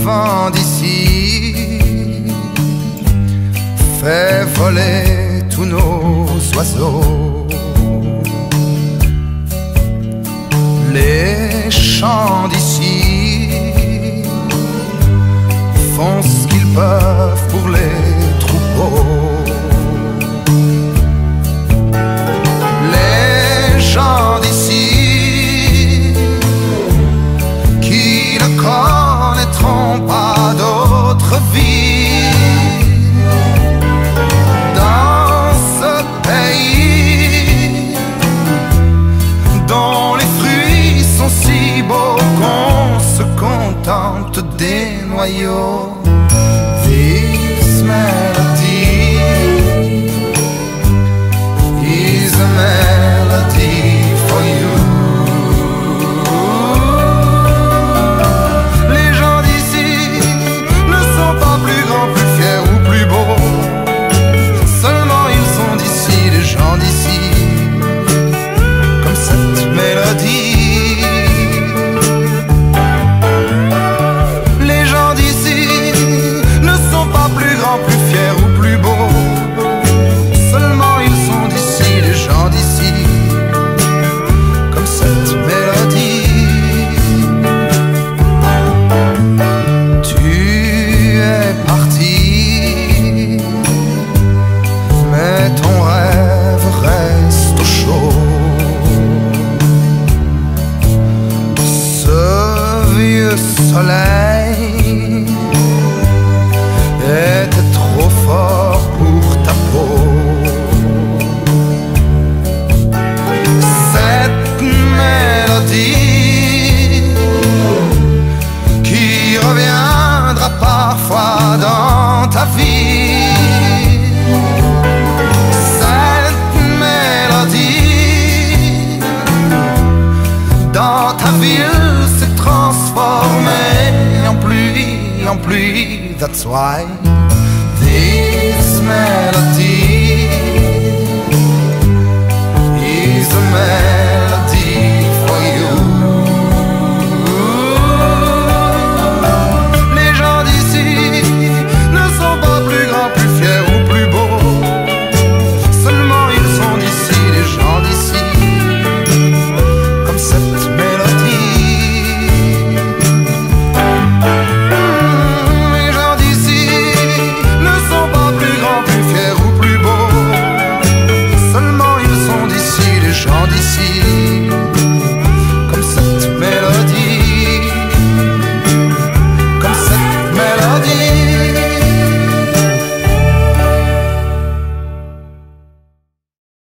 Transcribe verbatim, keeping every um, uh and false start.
vent d'ici fait voler tous nos oiseaux. Les chants d'ici font ce qu'ils peuvent pour les troupeaux. Les gens d'ici qui ne connaîtront pas d'autre vie dans ce pays dont les fruits sont si beaux qu'on se contente des noyaux. This melody is a melody for you. Les gens d'ici ne sont pas plus grands, plus fiers ou plus beaux. Seulement ils sont d'ici, les gens d'ici, comme cette mélodie. Les gens d'ici ne sont pas plus grands, plus fiers ou plus beaux. Seulement ils sont d'ici, les gens d'ici, comme cette mélodie. Tu es parti, mais ton rêve reste au chaud. Ce vieux soleil était trop fort pour ta peau. Cette mélodie qui reviendra parfois dans ta vie. Cette mélodie dans ta ville s'est transformée en pluie, en pluie. That's why this melody